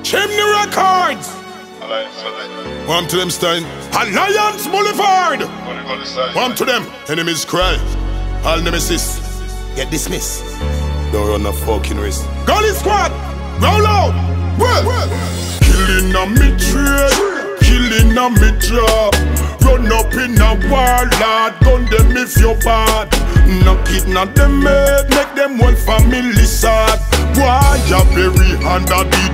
Chimney Records. Warm to them Stein. Alliance Boulevard. Warm to them. Enemies cry. All nemesis get dismissed. Don't run a fucking risk. Gully squad. Roll out. Well. Killing a me trade. Killing a me job. Run up in a war, lad. Gun them if you're bad. Knock it, not them head. Make them one family sad. Why you bury under the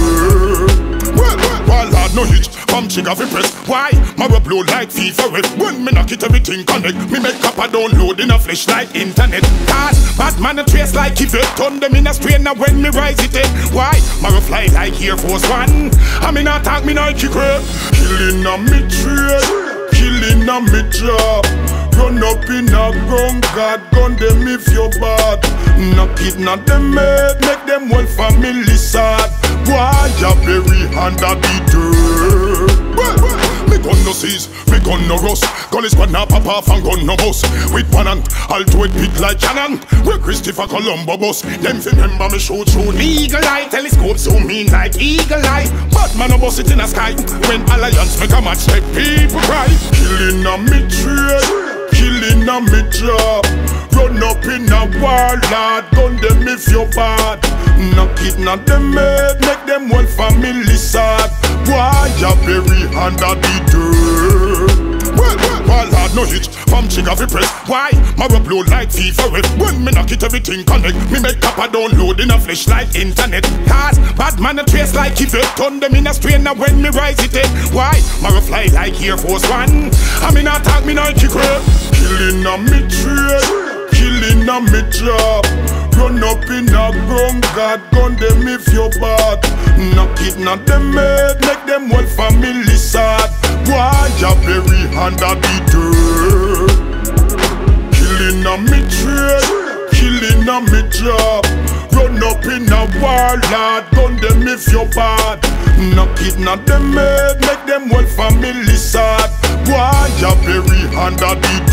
dirt? Well, lad, no hitch. Come chick off press. Why? Marrow blow like FIFA ref. When me knock it, everything connect. Me make up a download in a flash like internet. Cause bad man a trace like if it. Turn them in a strain now when me rise it in. Why? Marrow fly like Air Force One. I mean attack me now kick rep. Killing a me trade. Killing a me job. Run up in a ground, God gun them if you're bad. Knock it, not them head. Make them one family sad. Why you bury under the dirt? Me gun no seize, me gun no rust. Gun is squad now pop off and gun no bust. With one hand, I'll do it big like cannon. Where Christopher Colombo bus. Them fi remember me shoot through eagle eye. Telescope zoom in like eagle eye. But man a bust it in the sky. When alliance make a match, make people cry. Killing a me trade. Killing a me job. Run up in a war, lad. Gun them if you're bad. Knock it, not them head. Make them one family sad. Why you bury under the dirt? Well, lad, no hitch. From chick off press. Why? Marrow blow like FIFA ref. When me knock it, everything connect. Me make up a download in a flash like internet. Cause bad man a trace like if it. Turn them in a strain now when me rise it in. Why? Marrow fly like Air Force One. I mean attack me now kick rep. Killing a me trade. Killing a me job. Run up in a ground, God gun them if you're bad. Knock it, not them head. Make them one family sad. Why you bury under the dirt? Killing a me trade. Killing a me job. Run up in a war, lad. Gun them if you're bad. Knock it, not them head. Make them one family sad. Why you bury under the dirt?